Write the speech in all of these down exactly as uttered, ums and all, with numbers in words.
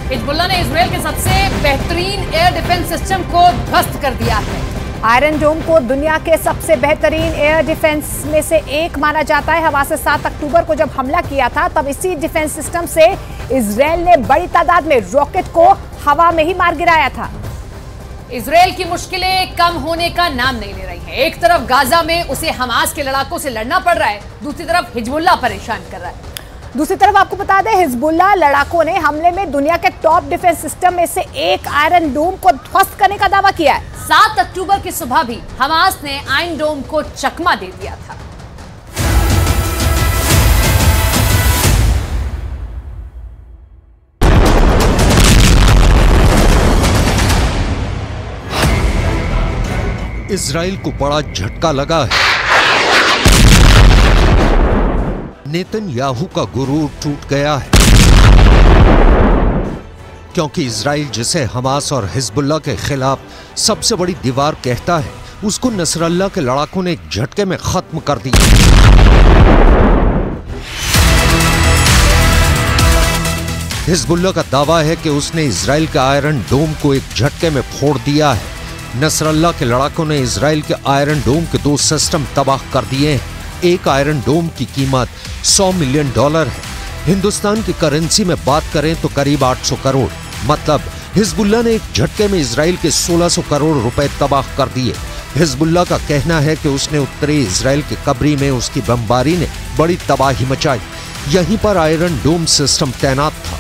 Hezbollah ने Israel के सबसे बेहतरीन एयर डिफेंस सिस्टम को ध्वस्त कर दिया है। आयरन डोम को दुनिया के सबसे बेहतरीन एयर डिफेंस में से एक माना जाता है। हवा से सात अक्टूबर को जब हमला किया था तब इसी डिफेंस सिस्टम से इजराइल ने बड़ी तादाद में रॉकेट को हवा में ही मार गिराया था। इजराइल की मुश्किलें कम होने का नाम नहीं ले रही हैं। एक तरफ गाजा में उसे हमास के लड़ाकों से लड़ना पड़ रहा है, दूसरी तरफ हिजबुल्लाह परेशान कर रहा है। दूसरी तरफ आपको बता दें, हिजबुल्लाह लड़ाकों ने हमले में दुनिया के टॉप डिफेंस सिस्टम में से एक आयरन डोम को ध्वस्त करने का दावा किया है। सात अक्टूबर की सुबह भी हमास ने आयरन डोम को चकमा दे दिया था। इजराइल को बड़ा झटका लगा है। नेतन्याहू का गुरूर टूट गया है, क्योंकि इजराइल जिसे हमास और हिजबुल्लाह के खिलाफ सबसे बड़ी दीवार कहता है, उसको नसरल्लाह के लड़ाकों ने एक झटके में खत्म कर दिया। हिजबुल्लाह का दावा है कि उसने इजराइल के आयरन डोम को एक झटके में फोड़ दिया है। नसरल्लाह के लड़ाकों ने इजराइल के आयरन डोम के दो सिस्टम तबाह कर दिए हैं। एक आयरन डोम की कीमत सौ मिलियन डॉलर है। हिंदुस्तान की करेंसी में बात करें तो करीब आठ सौ करोड़। मतलब हिजबुल्लाह ने एक झटके में इजराइल के सोलह सौ करोड़ रुपए तबाह कर दिए। हिजबुल्लाह का कहना है कि उसने उत्तरी इजराइल के कब्री में उसकी बमबारी ने बड़ी तबाही मचाई। यहीं पर आयरन डोम सिस्टम तैनात था।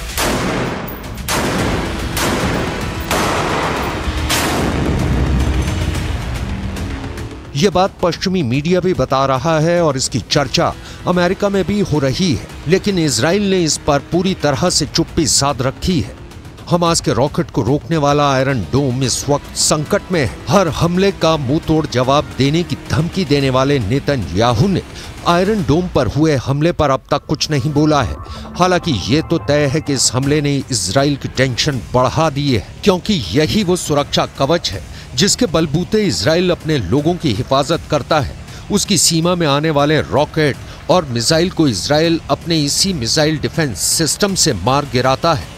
ये बात पश्चिमी मीडिया भी बता रहा है और इसकी चर्चा अमेरिका में भी हो रही है, लेकिन इजराइल ने इस पर पूरी तरह से चुप्पी साध रखी है। हमास के रॉकेट को रोकने वाला आयरन डोम इस वक्त संकट में है। हर हमले का मुंह तोड़ जवाब देने की धमकी देने वाले नेतन्याहू ने आयरन डोम पर हुए हमले पर अब तक कुछ नहीं बोला है। हालांकि ये तो तय है कि इस हमले ने इजराइल की टेंशन बढ़ा दी है, क्योंकि यही वो सुरक्षा कवच है जिसके बलबूते इजराइल अपने लोगों की हिफाजत करता है। उसकी सीमा में आने वाले रॉकेट और मिसाइल को इजराइल अपने इसी मिसाइल डिफेंस सिस्टम से मार गिराता है।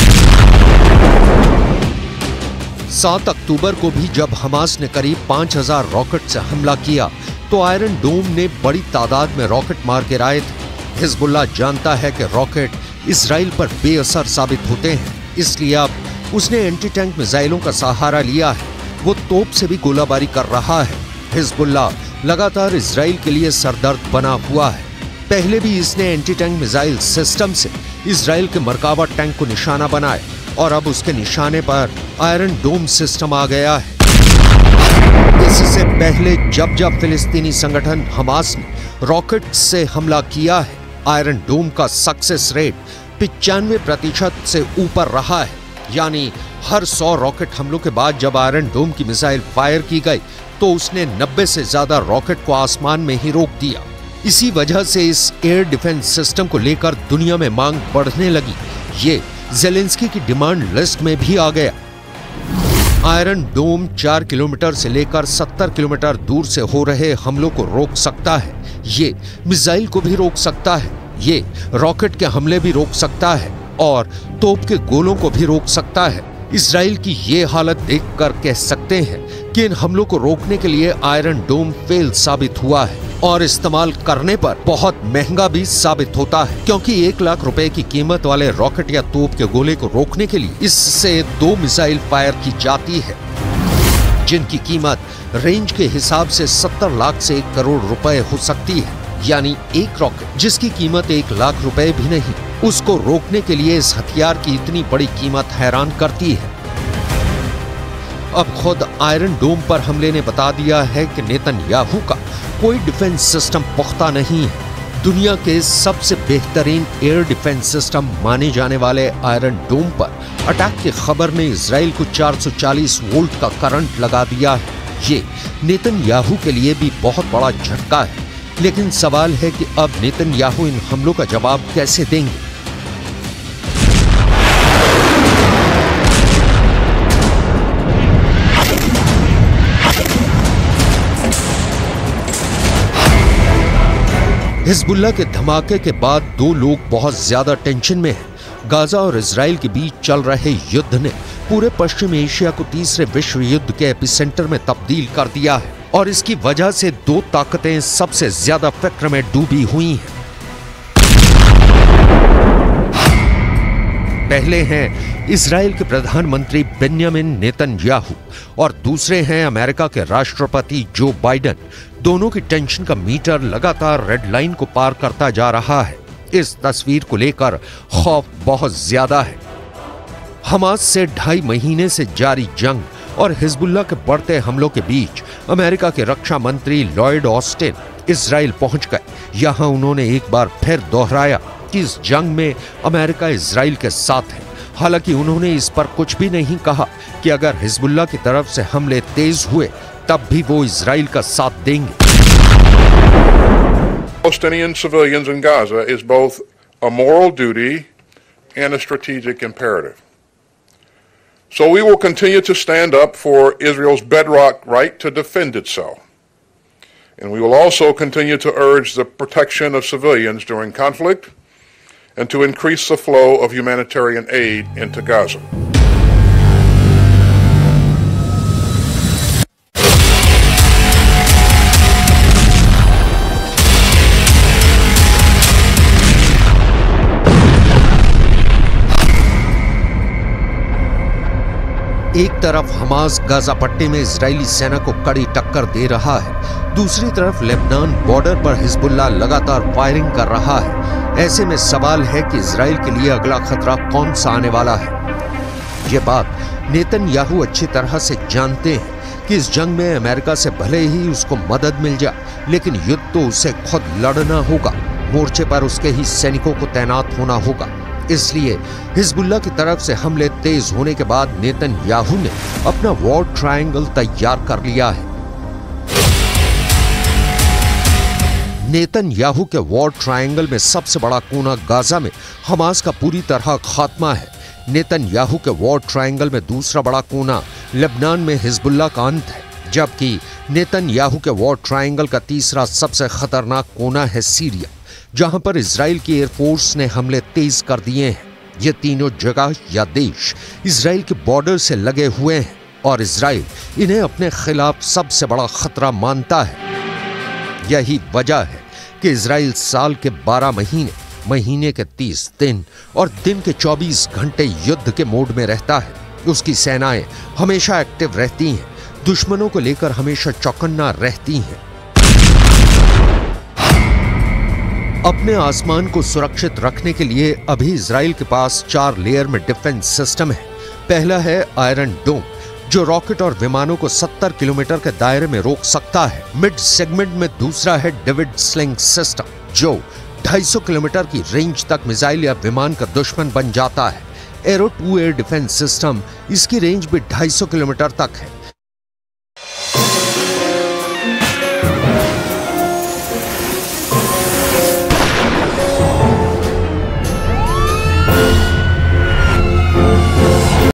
सात अक्टूबर को भी जब हमास ने करीब पांच हज़ार रॉकेट से हमला किया तो आयरन डोम ने बड़ी तादाद में रॉकेट मार गिराए थे। हिजबुल्लाह जानता है कि रॉकेट इजराइल पर बेअसर साबित होते हैं, इसलिए अब उसने एंटी टैंक मिसाइलों का सहारा लिया है। वो तोप से भी गोलाबारी कर रहा है। हिजबुल्लाह लगातार इजराइल के लिए सरदर्द बना हुआ है। पहले भी इसने एंटी टैंक मिसाइल सिस्टम से इजराइल के मरकावा टैंक को निशाना बनाया और अब उसके निशाने पर आयरन डोम सिस्टम आ गया है। इससे पहले जब जब फिलिस्तीनी संगठन हमास ने रॉकेट से हमला किया है, आयरन डोम का सक्सेस रेट पिचानवे प्रतिशत से ऊपर रहा है। यानी हर सौ रॉकेट हमलों के बाद जब आयरन डोम की मिसाइल फायर की गई तो उसने नब्बे से ज्यादा रॉकेट को आसमान में ही रोक दिया। इसी वजह से इस एयर डिफेंस सिस्टम को लेकर दुनिया में मांग बढ़ने लगी। ये ज़ेलेंस्की की डिमांड लिस्ट में भी आ गया। आयरन डोम चार किलोमीटर से लेकर सत्तर किलोमीटर दूर से हो रहे हमलों को रोक सकता है। ये मिसाइल को भी रोक सकता है, ये रॉकेट के हमले भी रोक सकता है और तोप के गोलों को भी रोक सकता है। इजराइल की ये हालत देखकर कह सकते हैं कि इन हमलों को रोकने के लिए आयरन डोम फेल साबित हुआ है और इस्तेमाल करने पर बहुत महंगा भी साबित होता है, क्योंकि एक लाख रुपए की कीमत वाले रॉकेट या तोप के गोले को रोकने के लिए इससे दो मिसाइल फायर की जाती है, जिनकी कीमत रेंज के हिसाब से सत्तर लाख से एक करोड़ रुपए हो सकती है। यानी एक रॉकेट जिसकी कीमत एक लाख रुपए भी नहीं, उसको रोकने के लिए इस हथियार की इतनी बड़ी कीमत हैरान करती है। अब खुद आयरन डोम पर हमले ने बता दिया है कि नेतन्याहू का कोई डिफेंस सिस्टम पुख्ता नहीं है। दुनिया के सबसे बेहतरीन एयर डिफेंस सिस्टम माने जाने वाले आयरन डोम पर अटैक की खबर ने इजराइल को चार सौ चालीस वोल्ट का करंट लगा दिया है। ये नेतन्याहू के लिए भी बहुत बड़ा झटका है, लेकिन सवाल है कि अब नेतन्याहू इन हमलों का जवाब कैसे देंगे। हिजबुल्लाह के धमाके के बाद दो लोग बहुत ज्यादा टेंशन में हैं। गाजा और इजराइल के बीच चल रहे युद्ध ने पूरे पश्चिम एशिया को तीसरे विश्व युद्ध के एपिसेंटर में तब्दील कर दिया है और इसकी वजह से दो ताकतें सबसे ज्यादा फिक्र में डूबी हुई हैं। पहले हैं इजराइल के प्रधानमंत्री बेंयामिन नेतन्याहू और दूसरे हैं अमेरिका के राष्ट्रपति जो बाइडेन। दोनों की टेंशन का मीटर लगातार रेड लाइन को पार करता जा रहा है। इस तस्वीर को लेकर खौफ बहुत ज्यादा है। हमास से ढाई महीने से जारी जंग और हिजबुल्लाह के बढ़ते हमलों के बीच अमेरिका के रक्षा मंत्री लॉयड ऑस्टिन इजराइल पहुंच गए। यहां उन्होंने एक बार फिर दोहराया कि इस जंग में अमेरिका इजराइल के साथ है। हालांकि उन्होंने इस पर कुछ भी नहीं कहा कि अगर हिजबुल्लाह की तरफ से हमले तेज हुए तब भी वो इजराइल का साथ देंगे। Palestinian civilians in Gaza is both a moral duty and a strategic imperative. So we will continue to stand up for Israel's bedrock right to defend itself. And we will also continue to urge the protection of civilians during conflict and to increase the flow of humanitarian aid into Gaza. एक तरफ Hamas Gaza पट्टी में Israeli सेना को कड़ी टक्कर दे रहा है, दूसरी तरफ लेबनान बॉर्डर पर हिजबुल्लाह लगातार फायरिंग कर रहा है। ऐसे में सवाल है कि इजराइल के लिए अगला खतरा कौन सा आने वाला है। ये बात नेतन्याहू अच्छी तरह से जानते हैं कि इस जंग में अमेरिका से भले ही उसको मदद मिल जाए, लेकिन युद्ध तो उसे खुद लड़ना होगा। मोर्चे पर उसके ही सैनिकों को तैनात होना होगा। इसलिए हिजबुल्लाह की तरफ से हमले तेज होने के बाद नेतन्याहू ने अपना वॉर ट्रायंगल तैयार कर लिया है। नेतन्याहू के वॉर ट्रायंगल में सबसे बड़ा कोना गाजा में हमास का पूरी तरह खात्मा है। नेतन्याहू के वॉर ट्रायंगल में दूसरा बड़ा कोना लेबनान में हिजबुल्लाह का अंत है, जबकि नेतन्याहू के वॉर ट्रायंगल का तीसरा सबसे खतरनाक कोना है सीरिया, जहां पर इजराइल की एयरफोर्स ने हमले तेज कर दिए हैं। ये तीनों जगह या देश इजराइल के बॉर्डर से लगे हुए हैं और इजराइल इन्हें अपने खिलाफ सबसे बड़ा खतरा मानता है। यही वजह है कि इजराइल साल के बारह महीने, महीने के तीस दिन और दिन के चौबीस घंटे युद्ध के मोड में रहता है। उसकी सेनाएं हमेशा एक्टिव रहती हैं, दुश्मनों को लेकर हमेशा चौकन्ना रहती हैं। अपने आसमान को सुरक्षित रखने के लिए अभी इजराइल के पास चार लेयर में डिफेंस सिस्टम है। पहला है आयरन डोम, जो रॉकेट और विमानों को सत्तर किलोमीटर के दायरे में रोक सकता है। मिड सेगमेंट में दूसरा है डेविड स्लिंग सिस्टम, जो दो सौ पचास किलोमीटर की रेंज तक मिसाइल या विमान का दुश्मन बन जाता है। Arrow two air defence system, इसकी रेंज भी दो सौ पचास किलोमीटर तक है।